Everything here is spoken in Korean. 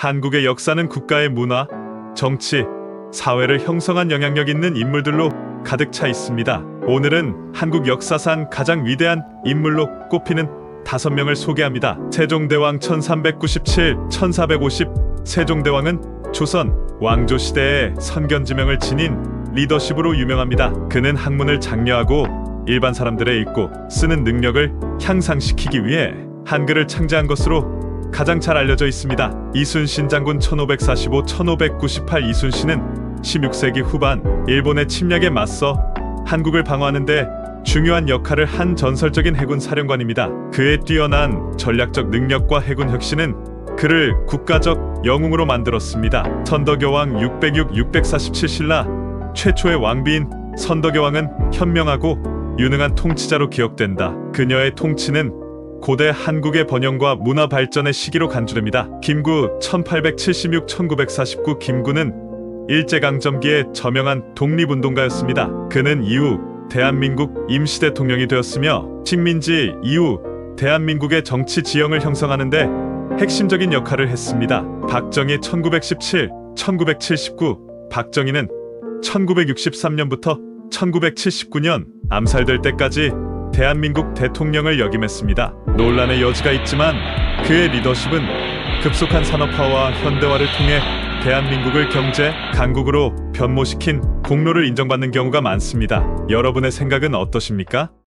한국의 역사는 국가의 문화, 정치, 사회를 형성한 영향력 있는 인물들로 가득 차 있습니다. 오늘은 한국 역사상 가장 위대한 인물로 꼽히는 5명을 소개합니다. 세종대왕 1397-1450. 세종대왕은 조선 왕조 시대의 선견지명을 지닌 리더십으로 유명합니다. 그는 학문을 장려하고 일반 사람들의 읽고 쓰는 능력을 향상시키기 위해 한글을 창제한 것으로 가장 잘 알려져 있습니다. 이순신 장군 1545-1598. 이순신은 16세기 후반 일본의 침략에 맞서 한국을 방어하는 데 중요한 역할을 한 전설적인 해군 사령관입니다. 그의 뛰어난 전략적 능력과 해군 혁신은 그를 국가적 영웅으로 만들었습니다. 선덕여왕 606-647. 신라 최초의 왕비인 선덕여왕은 현명하고 유능한 통치자로 기억된다. 그녀의 통치는 고대 한국의 번영과 문화 발전의 시기로 간주됩니다. 김구 1876-1949. 김구는 일제강점기에 저명한 독립운동가였습니다. 그는 이후 대한민국 임시대통령이 되었으며 식민지 이후 대한민국의 정치 지형을 형성하는 데 핵심적인 역할을 했습니다. 박정희 1917-1979. 박정희는 1963년부터 1979년 암살될 때까지 대한민국 대통령을 역임했습니다. 논란의 여지가 있지만 그의 리더십은 급속한 산업화와 현대화를 통해 대한민국을 경제 강국으로 변모시킨功勞를 인정받는 경우가 많습니다. 여러분의 생각은 어떠십니까?